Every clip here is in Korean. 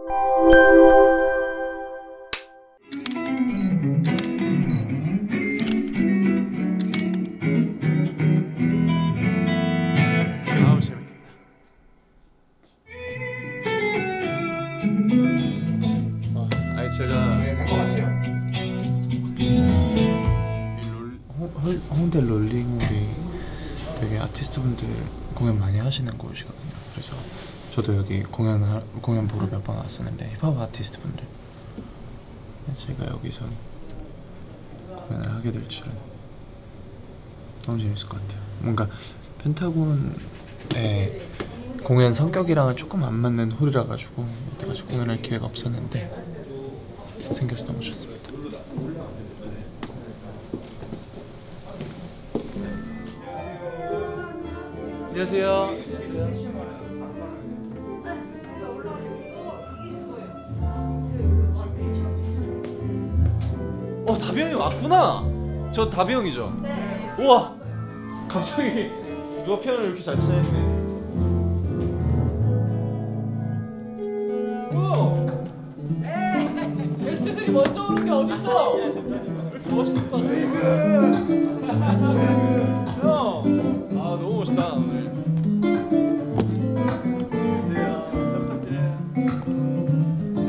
아우 재밌겠다. 아니 제가 된 것 같아요. 홍대 롤링홀이 되게 아티스트분들 공연 많이 하시는 곳이거든요. 그래서 저도 여기 공연 보러 몇 번 왔었는데 힙합 아티스트분들, 제가 여기서 공연을 하게 될 줄은 너무 재밌을 것 같아요. 뭔가 펜타곤의 공연 성격이랑은 조금 안 맞는 홀이라 가지고 여태까지 공연할 기회가 없었는데 생겨서 너무 좋습니다. 안녕하세요. 다비 형이 왔구나. 저 다비 형이죠? 네. 우와. 갑자기 누가 피아노를 이렇게 잘 치네. 게스트들이 먼저 오는 게 어딨어? 왜 이렇게 멋있게 입고 왔어? 형! 아 너무 멋있다 오늘. 안녕하세요. 잘 부탁드려요.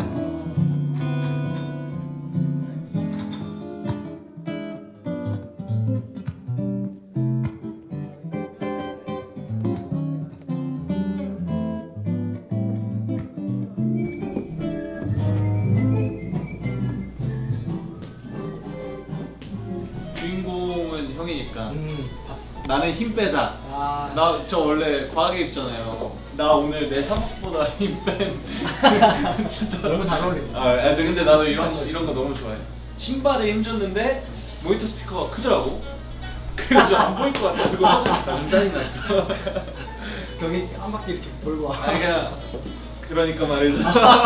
주인공은 형이니까 나는 힘 빼자. 나 저 원래 과하게 입잖아요. 나 오늘 내 사복보다 힘 뺀. 진짜 너무 잘 어울린다. 근데 나도 이런 거 너무 좋아해. 신발에 힘 줬는데 모니터 스피커가 크더라고. 그래서 안 보일 것 같다고. 좀 짜증났어. 여기 한 바퀴 이렇게 돌고 와. 그러니까 말이지.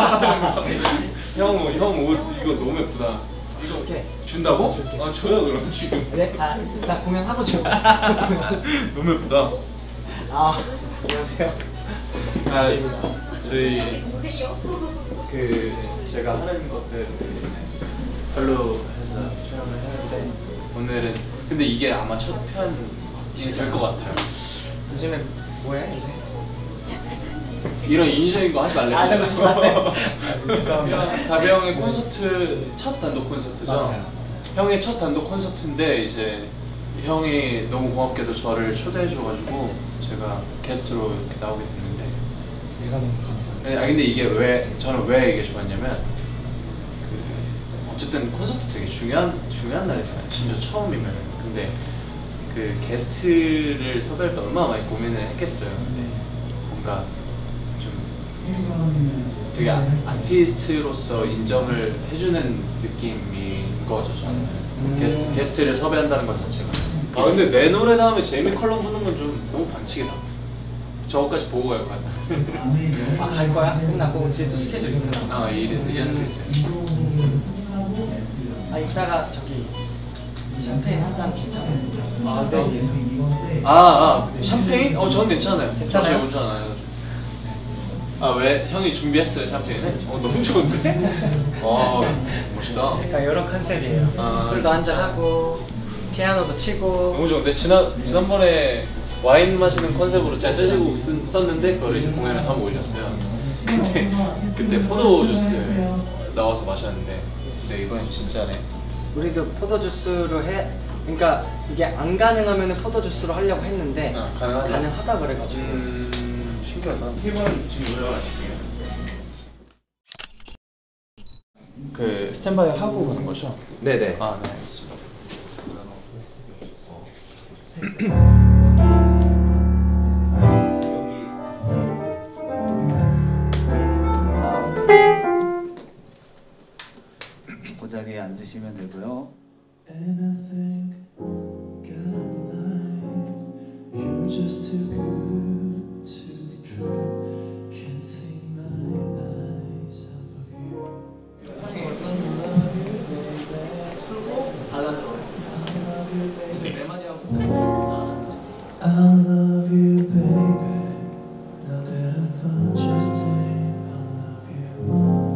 형 옷 이거 너무 예쁘다. 이거 줄게. 준다고? 줄게. 줘요 그럼 지금. 네? 자, 일단 공연하고 줘. 너무 예쁘다. 안녕하세요. 저희 제가 하는 것들 별로 해서 촬영을 했는데 오늘은 근데 이게 아마 첫 편이 될 것 같아요. 요즘에 뭐해 이제? 이런 인위적인 거 하지 말랬어요. 죄송합니다. 다비 형의 콘서트 첫 단독 콘서트죠. 맞아요. 형의 첫 단독 콘서트인데 이제 형이 너무 고맙게도 저를 초대해줘가지고 제가 게스트로 이렇게 나오게 됐는데. 내가 너무 감사합니다. 네, 근데 이게 저는 왜 이게 좋았냐면 어쨌든 콘서트 되게 중요한 날이잖아요. 심지어 처음이면은. 근데 그 게스트를 섭외할 때 얼마나 많이 고민을 했겠어요. 근데 뭔가 좀 되게 아티스트로서 인정을 해주는 느낌인 거죠. 저는 게스트를 섭외한다는 것 자체가. 근데 내 노래 다음에 제이미 컬럼 부는 건 좀 너무 반칙이다. 저거까지 보고 갈 것 같다. 갈 거야? 끝나고 뒤에 또 스케줄이 있구나. 이 연습했어요. 이따가 저기 샴페인 한 잔 괜찮아요? 네. 샴페인? 저는 괜찮아요. 괜찮아요? 저 운전 안 해가지고. 왜? 형이 준비했어요 샴페인을? 너무 좋은데? 멋있다. 그러니까 이런 컨셉이에요. 술도 한잔 하고 피아노도 치고. 너무 좋은데? 지난번에 와인 마시는 컨셉으로 제가 재즈곡 썼는데 그걸 이제 공연에서 한번 올렸어요. 근데 그때 포도 주스 나와서 마셨는데 근데 이건 진짜네. 우리도 포도 주스로 해. 그러니까 이게 안 가능하면 포도 주스로 하려고 했는데 가능하다 그래가지고. 신기하다. 힘은 지금 노래가 아니에요. 그 스탠바이 하고 가는 거죠? 네네. 네 알겠습니다. 그 자리에 앉으시면 되고요. And I think, God, I'm alive. You're just too good to be true. Can't take my eyes off of you. I love you, baby. Now that I found just it, I love you.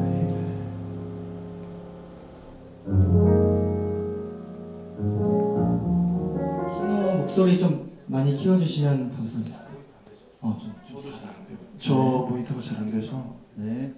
목소리 좀 많이 키워주시면 감사하겠습니다. 저도 잘 안 돼요. 저 모니터가 잘 안 돼서. 네.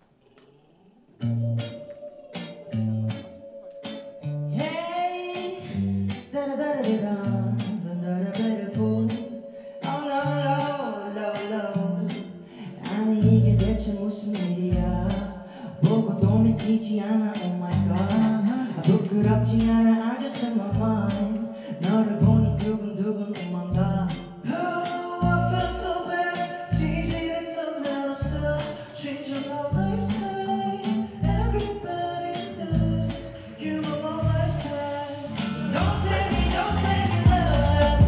아니 이게 대체 무슨 일이야 보고도 믿기지 않아 oh my god 부끄럽지 않아 I just in my mind 너를 보니 두근두근 오만가 Oh, I feel so bad. 지지했던 날 없어. Change of my lifetime. Everybody knows you are my lifetime. Don't play me love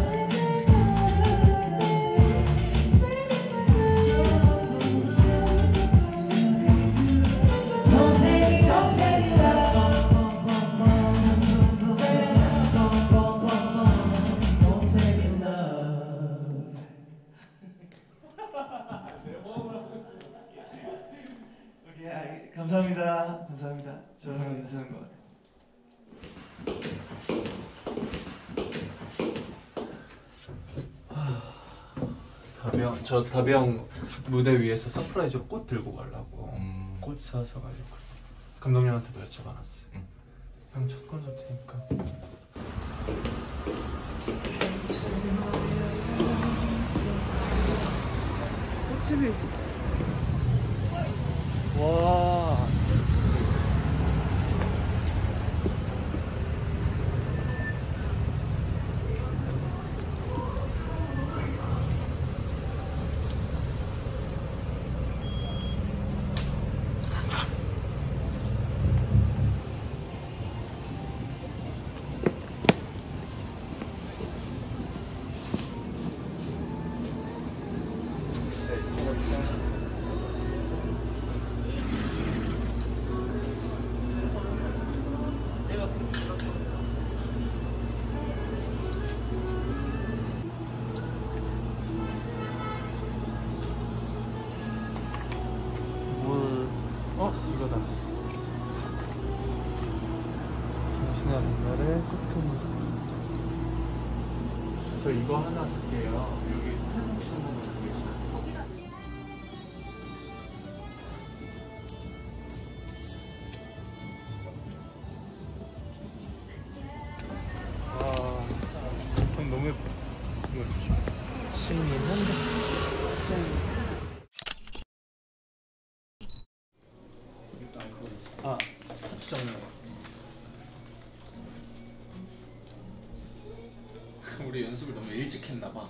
Don't play me love Don't play me love 오케이, 감사합니다. 감사합니다. 저는 괜찮은 것 같아요. 다비 형 무대 위에서 서프라이즈로 꽃 들고 가려고 꽃 사서 가려고 감독님한테도 여쭤봐놨어요. 형 첫 콘서트니까. 꽃집이 와. 이거다. 당신의 앞날에 꽃피는. 저 이거 하나 살게요. 여기 혹시 한번 보겠어요? 와, 그럼 너무 예뻐. 이거 신민한데. 아, 정말. 우리 연습을 너무 일찍 했나봐.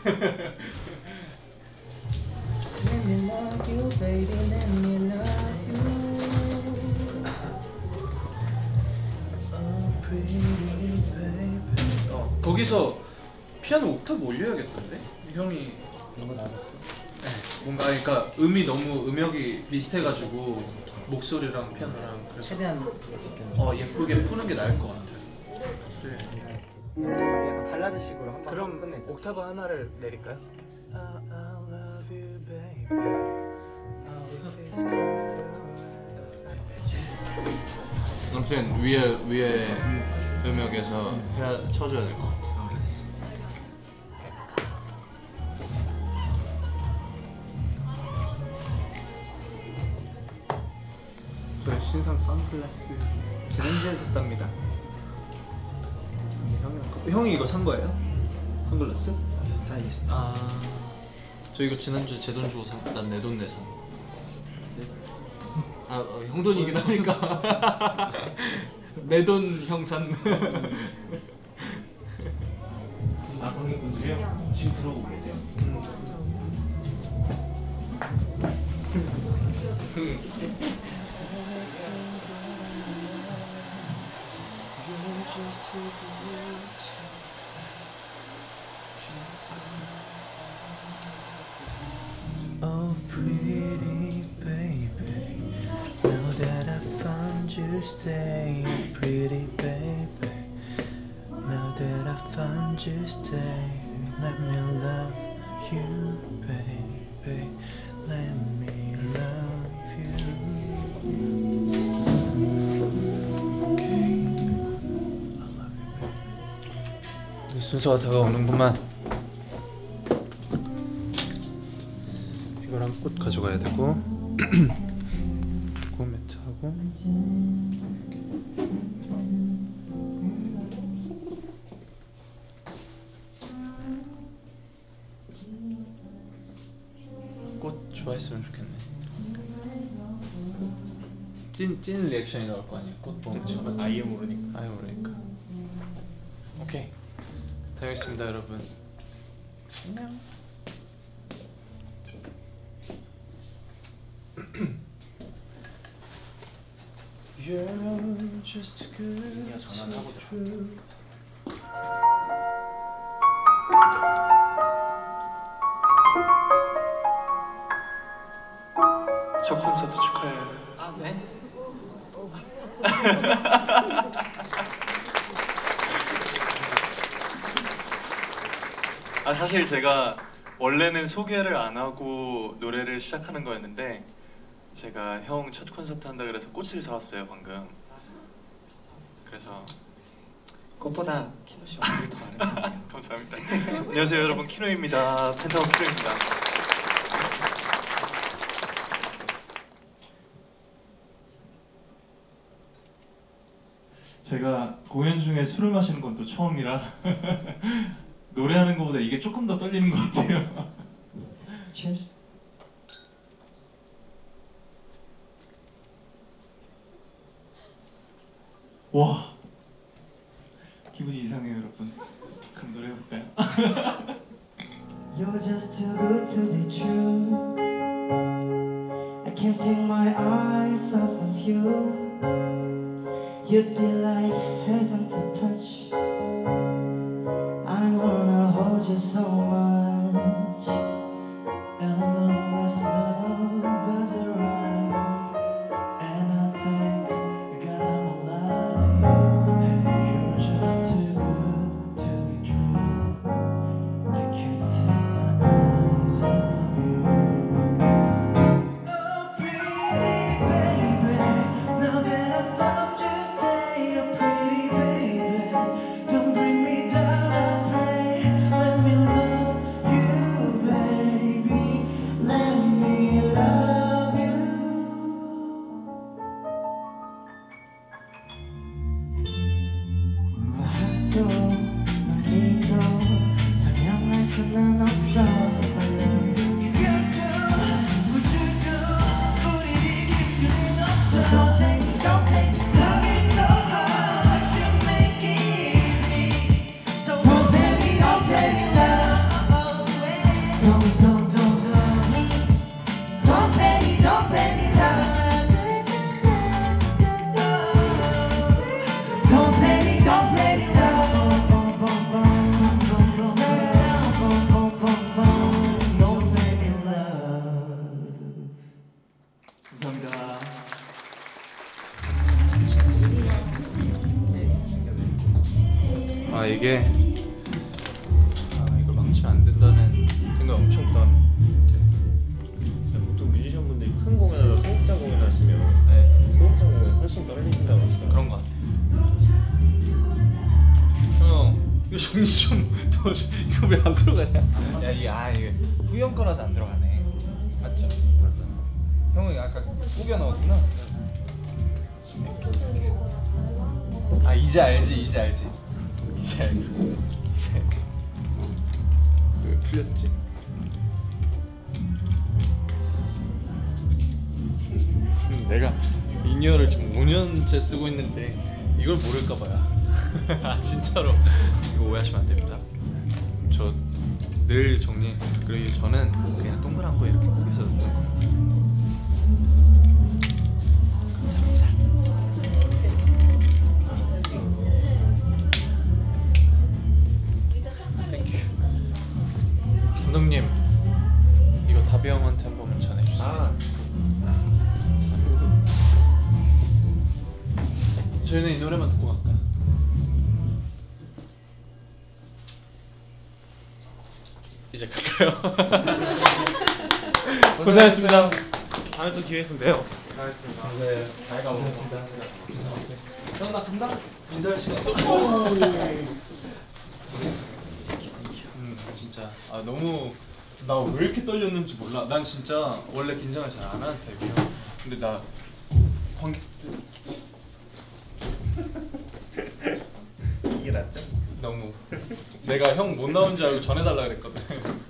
Let me love you baby let me love you Oh pretty baby 거기서 피아노 옥타브 올려야겠던데? 형이 이거 나왔어. 네, 뭔가 그러니까 음이 너무 음역이 비슷해가지고 목소리랑 피아노랑 그래서 최대한 어쨌든 예쁘게 푸는 게 나을 것 같아요. 네. 약간 발라드식으로 한번 그럼 끝내자. 옥타브 하나를 내릴까요? I love you, baby. Love is cold. 아무튼 위에 음역에서 쳐줘야 될 것 같아요. 저의 신상 선글라스 지난주에 샀답니다. 형이 이거 산 거예요? 선글라스? 스타일리스트. 아, 저 이거 지난주에 제 돈 주고 산. 난 내 돈 내산. 아, 형 돈이긴 하니까. 내 돈 형 산. 아, 거기 분들이요? 지금 들어오고 계세요? Oh pretty baby, now that I found you, stay. Pretty baby, now that I found you, stay. Let me love you, baby. Let me love you. Okay, I love you, baby. 순서가 다가오는구만. 이거랑 꽃 가져가야 되고 꽃 매트하고 꽃 좋아했으면 좋겠네. 찐 리액션이 나올 거 아니야. 꽃 보면 아예 모르니까. 아예 모르니까. 오케이, 다녀오겠습니다 여러분. 안녕. You're just good. 야, 장난하고 들어. 첫 콘서트 축하해요. 아 네? 아 사실 제가 원래는 소개를 안 하고 노래를 시작하는 거였는데 제가 형 첫 콘서트 한다 그래서 꽃을 사왔어요 방금. 그래서 꽃보다 키노 씨 얼굴이 더 많은 것 같아요. 감사합니다. 안녕하세요 여러분, 키노입니다. 펜타곤 키노입니다. 제가 공연 중에 술을 마시는 건 또 처음이라 노래하는 것보다 이게 조금 더 떨리는 것 같아요. Cheers. 와, 기분이 이상해요 여러분. 그럼 노래 해볼까요? You're just too good to be true. I can't take my eyes off of you. You'd be like heaven to touch. I wanna hold you so much. Endless love has arrived, and I think God I'm alive. Hey, you're just too good to be true. I can't take my eyes off of you. Oh, pretty baby, now that I found you, stay a pretty baby. Don't bring me down, I pray. Let me love you, baby. Let me love you. 과학도 논리도 설명할 수는 없어, my love. 이별도 우주도 우리 이길 수는 없어. Don't play me, don't play me. Love is so hard, but you make it easy. So Don't play me, don't play me, love. Don't play me, don't play me, love. Don't play me, don't play me, love. Don't play me, love. 감사합니다. 아 이게 이걸 망치면 안 된다는 생각 엄청 했던. 보통 뮤지션분들이 큰 공연으로 소극장 공연 하시면 네, 소극장 공연 훨씬 떨리신다고 하시더라고요. 그런 거 같아요. 형 이거 정리 좀 도와줘. 이거 왜 안 들어가냐? 야 이게 후연 거라서 안 들어가네. 맞죠? 맞아. 형은 아까 꾸겨 넣었구나. 아 이제 알지. 왜 풀렸지? 내가 인이어를 지금 5년째 쓰고 있는데 이걸 모를까 봐요. 아 진짜로 이거 오해하시면 안 됩니다. 저 늘 정리. 그리고 저는 그냥 동그란 거 이렇게 꾸겨서 넣는 거예요. 감독님 이거 다비 형한테 한 번만 전해주세요. 저희는 이 노래만 듣고 갈까요? 이제 갈까요? 고생하셨습니다. 다음에 또 기회 있으면 돼요. 고생하셨습니다. 네, 잘 가보겠습니다. 형 나 간다. 인사할 시간 없어. 고생했어. 진짜 너무 나 왜 이렇게 떨렸는지 몰라. 난 진짜 원래 긴장을 잘 안 하는 타입이야. 근데 나 관객들 이게 낫죠? 너무 내가 형 못 나온 줄 알고 전해달라 그랬거든.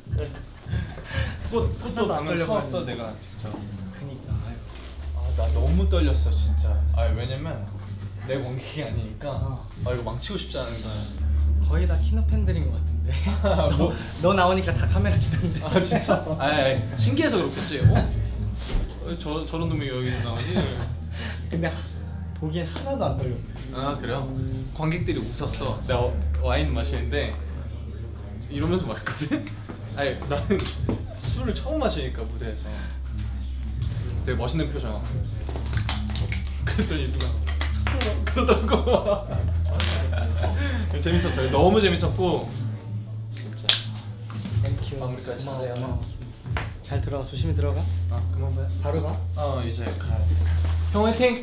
꽃도 방금 사왔어 내가 직접. 그니까 나 너무 떨렸어 진짜. 왜냐면 내 관객이 아니니까 이거 망치고 싶지 않은 거야. 거의 다 키노 팬들인 것 같은데. 뭐? 너 나오니까 다 카메라 켜던데. 진짜? 신기해서 그렇겠지. 저런 놈이 여기 나오지? 근데 보기엔 하나도 안 떨려. 그래요? 관객들이 웃었어. 내가 와인 마시는데 이러면서 마셨거든? 나는 술을 처음 마시니까 무대에서 되게 멋있는 표정. 그랬더니 누가 그러더라고. 재밌었어요. 너무 재밌었고 진짜 땡큐. 마무리까지 잘해요. 고마워. 잘 들어가. 조심히 들어가. 그만 봐요. 바로 가? 이제 가야 돼. 형 화이팅!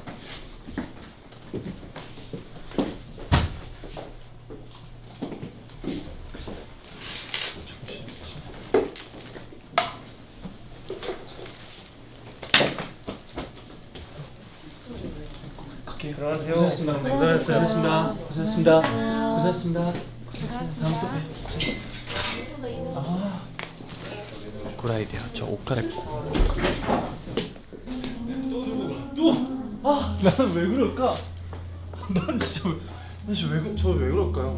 들어가세요. 고생했습니다. 고생했습니다. 고생했습니다. 고생했습니다. 다음 또 봬. 굿아이디어. 저 옷 갈아입고. 나는 왜 그럴까? 난 진짜 왜 그럴까요?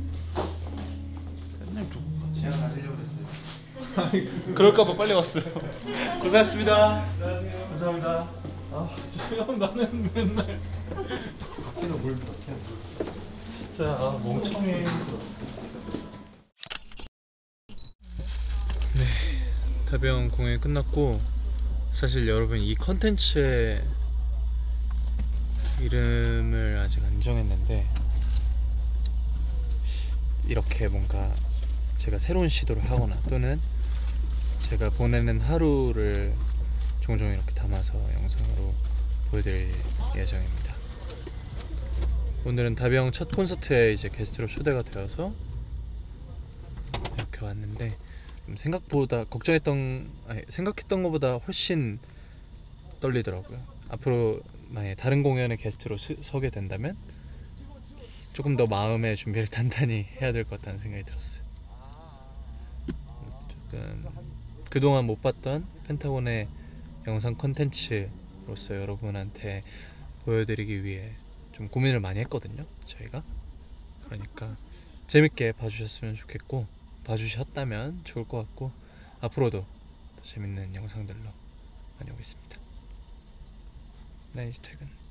맨날 누구 제가 가시려고 그랬어요. 그럴까봐 빨리 왔어요. 고생했습니다. 감사합니다. 진짜 나는 맨날 키노 물 줘. 진짜 멍청해. 네, 다비형 공연이 끝났고 사실 여러분 이 컨텐츠의 이름을 아직 안 정했는데 이렇게 뭔가 제가 새로운 시도를 하거나 또는 제가 보내는 하루를 종종 이렇게 담아서 영상으로 보여드릴 예정입니다. 오늘은 다비형 첫 콘서트에 이제 게스트로 초대가 되어서 이렇게 왔는데 생각했던 것보다 훨씬 떨리더라고요. 앞으로 만약에 다른 공연에 게스트로 서게 된다면 조금 더 마음의 준비를 단단히 해야 될 것 같다는 생각이 들었어요. 조금 그동안 못 봤던 펜타곤의 영상 컨텐츠로서 여러분한테 보여드리기 위해 좀 고민을 많이 했거든요, 저희가. 그러니까 재밌게 봐주셨으면 좋겠고 봐주셨다면 좋을 것 같고 앞으로도 더 재밌는 영상들로 많이 오겠습니다. 나 이제 퇴근.